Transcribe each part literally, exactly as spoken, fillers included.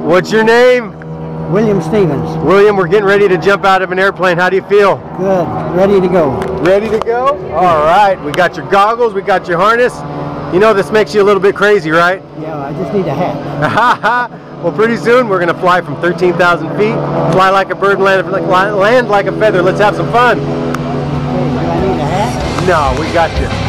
What's your name? William Stevens. William, we're getting ready to jump out of an airplane. How do you feel? Good. Ready to go. Ready to go? All right. We got your goggles. We got your harness. You know this makes you a little bit crazy, right? Yeah, I just need a hat. Well, pretty soon we're going to fly from thirteen thousand feet, fly like a bird and land like, land like a feather. Let's have some fun. Okay, do I need a hat? No, we got you.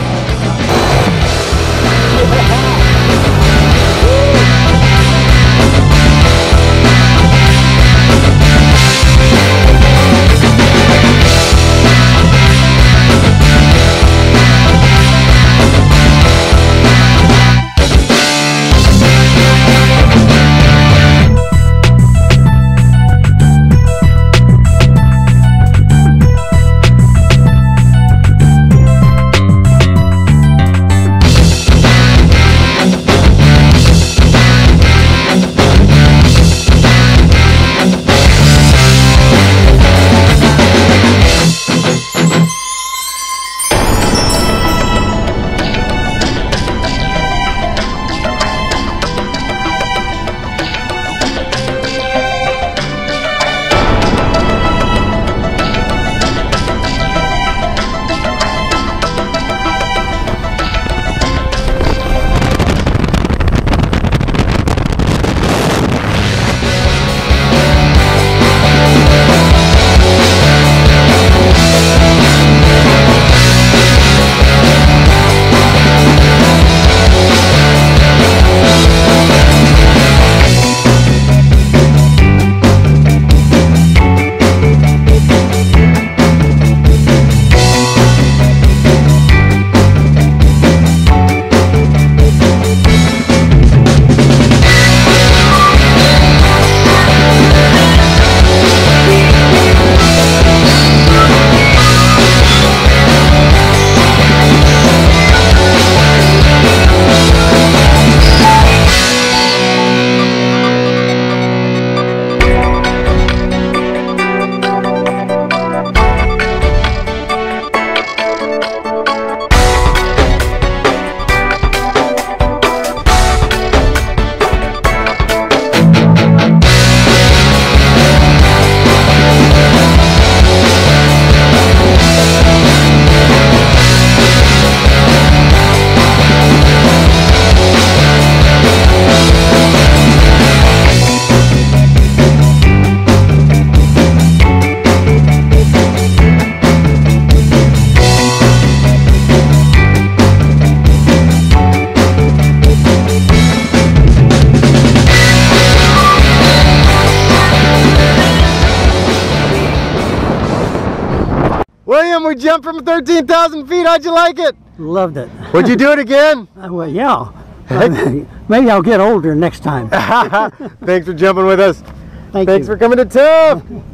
William, we jumped from thirteen thousand feet. How'd you like it? Loved it. Would you do it again? Uh, well, yeah. Maybe I'll get older next time. Thanks for jumping with us. Thank Thanks you. for coming to T U F.